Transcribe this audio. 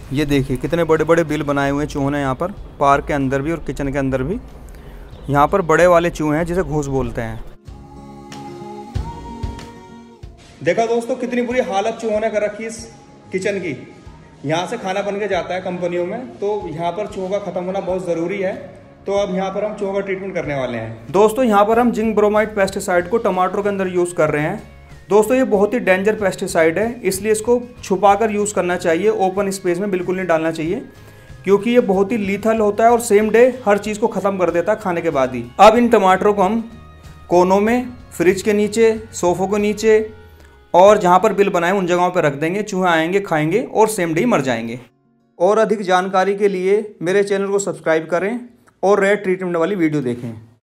ये देखिए कितने बड़े बड़े बिल बनाए हुए हैं चूहों ने यहाँ पर, पार्क के अंदर भी और किचन के अंदर भी। यहाँ पर बड़े वाले चूहे हैं जिसे घूस बोलते हैं। देखा दोस्तों कितनी बुरी हालत चूहों ने कर रखी इस किचन की। यहाँ से खाना बन के जाता है कंपनियों में, तो यहाँ पर चूहों का खत्म होना बहुत ज़रूरी है। तो अब यहाँ पर हम चूहों का ट्रीटमेंट करने वाले हैं। दोस्तों यहाँ पर हम जिंक ब्रोमाइड पेस्टिसाइड को टमाटरों के अंदर यूज़ कर रहे हैं। दोस्तों ये बहुत ही डेंजर पेस्टिसाइड है, इसलिए इसको छुपाकर यूज़ करना चाहिए, ओपन स्पेस में बिल्कुल नहीं डालना चाहिए, क्योंकि ये बहुत ही लीथल होता है और सेम डे हर चीज़ को ख़त्म कर देता है खाने के बाद ही। अब इन टमाटरों को हम कोनों में, फ्रिज के नीचे, सोफ़ों के नीचे और जहाँ पर बिल बनाए उन जगहों पर रख देंगे। चूहे आएंगे, खाएंगे और सेम डे ही मर जाएंगे। और अधिक जानकारी के लिए मेरे चैनल को सब्सक्राइब करें और रेड ट्रीटमेंट वाली वीडियो देखें।